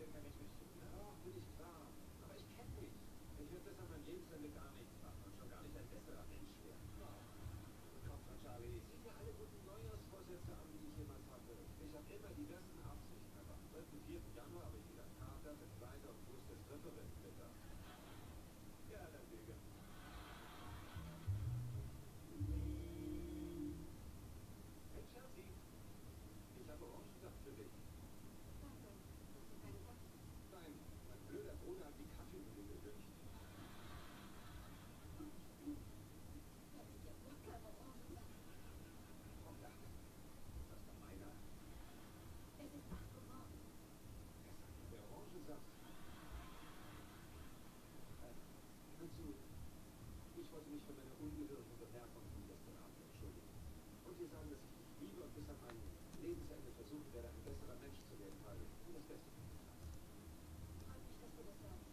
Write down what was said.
kann ich nicht tun. Ne? Ja, bin ich klar. Aber ich kenne mich. Ich würde das an meinem Lebensende gar nicht machen und schon gar nicht ein besserer Mensch werden. Oh, komm schon, Charlie. Sieh dir alle guten Neujahrsvorsätze an, die ich jemals hatte. Ich habe immer die besten Absichten, aber am 3. 4. Januar habe ich wieder einen Kater mit Kleiner und Fuß des Referentenwetter. Ja, dann Digga. Hey, Schatzi, ich habe Orangensaft für dich. Danke. Hast du keine Sachen? Nein, mein blöder Bruder hat die Kaffeemühle gedüngt. Das ist ja lecker, Orangensaft. Oh ja, ist das doch meiner. Es ist 8 Uhr morgens. Er sagt der Orangensaft. Hör zu, ich wollte mich für meine ungehörigen Bemerkungen von gestern Abend entschuldigen. Und dir sagen, dass ich dich liebe und bis an mein Lebensende versuchen werde, ein besserer Mensch zu werden, weil du das Beste für mich hast. Freut mich, dass du das sagst.